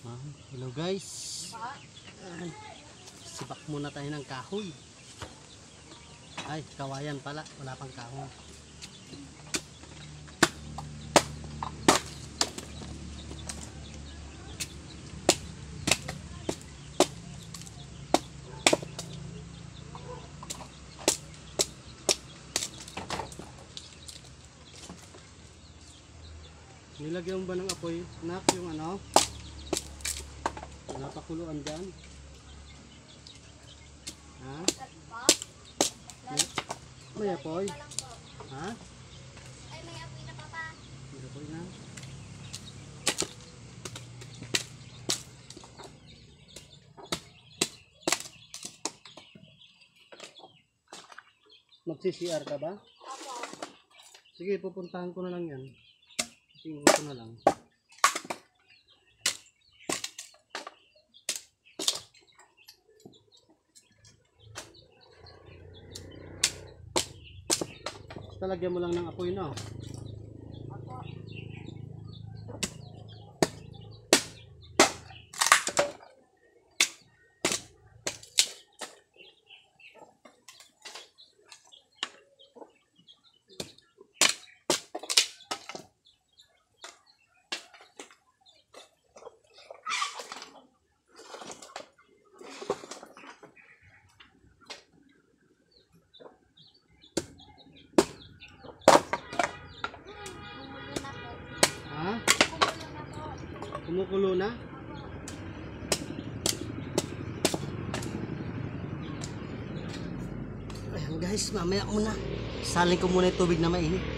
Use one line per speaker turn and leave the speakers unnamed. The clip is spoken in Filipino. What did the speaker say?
Hello guys. Sibak muna tayo ng kahoy. Ay, kawayan pala. Wala pang kahoy. Nilagyan mo ba ng apoy? Nak, yung ano? Napakuluan dyan. Ha? May apoy? Ha?
Ay, may apoy na papa.
May apoy na. Magsi-CR ka ba?
Opo.
Sige, pupuntahan ko na lang yan. Tingin ko na lang. Talagyan mo lang ng apoy na.
Opo.
Ha? Kumukulo na? Ayan guys, mamaya muna. Salin ko muna yung tubig na mainit.